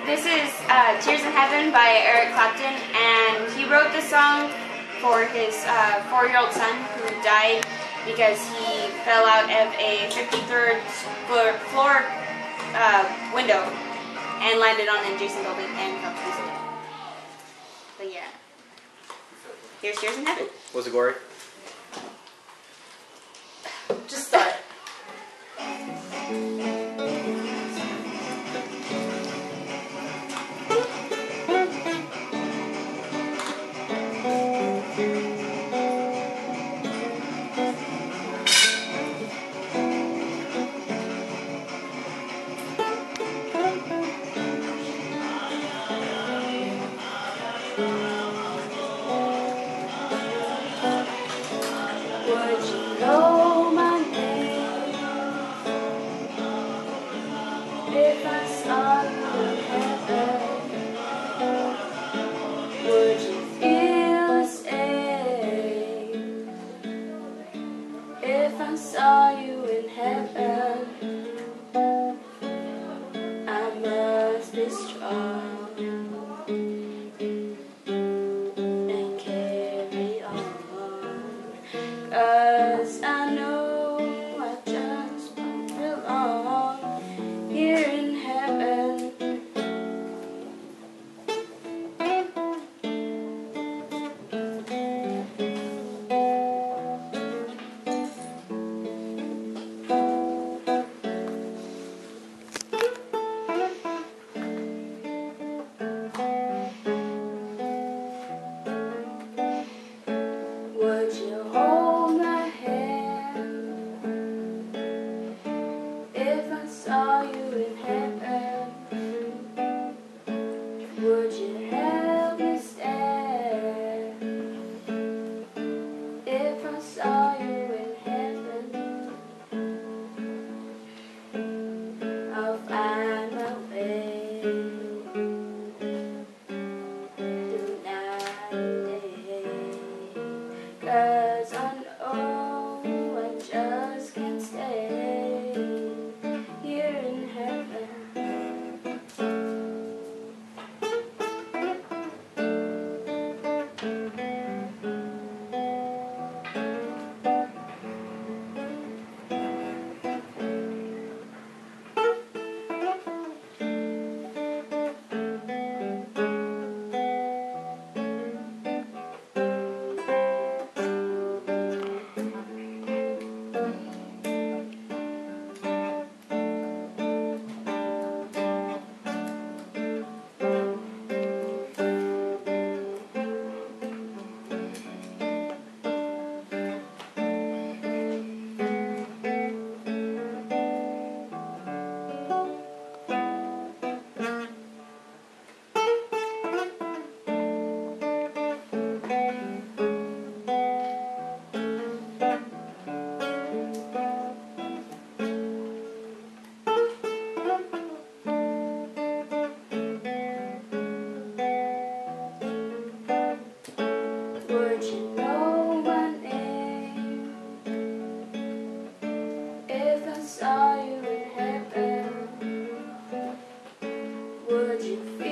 This is Tears in Heaven by Eric Clapton, and he wrote this song for his 4-year-old son who died because he fell out of a 53rd floor window and landed on an adjacent building and fell to his death. But yeah, here's Tears in Heaven. Was it gory? Just start. Would you know my name if I saw you in heaven? Would you feel the same if I saw you in heaven? I must be strong and carry on. 'Cause I know I just won't belong here in heaven. Would you hold my hand if I saw you in heaven? Would you help me stand if I saw you in heaven? I'll find my way through night and day. 'Cause I know I just can't stay here in heaven. Would you know my name if I saw you in heaven? Would you feel